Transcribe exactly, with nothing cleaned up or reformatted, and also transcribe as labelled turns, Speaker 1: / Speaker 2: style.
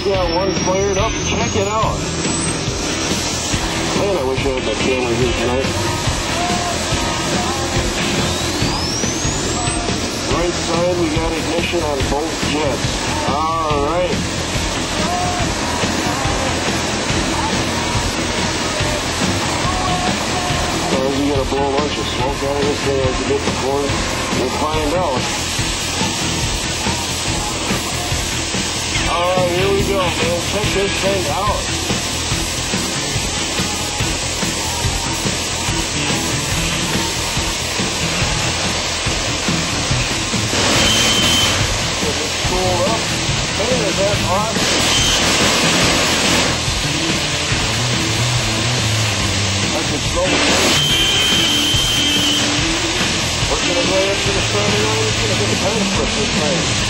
Speaker 1: got one fired up. Check it out. Man, I wish I had my camera here tonight. Right side, we got ignition on both jets. Alright. So is he gonna blow a bunch of smoke out of this thing as we get before? We'll find out. Alright, here we go, man. Check this thing out. Get it spooled up. Man, is that awesome? That's a slow thing. We're gonna go up to the front and we're gonna get a tight flip this thing.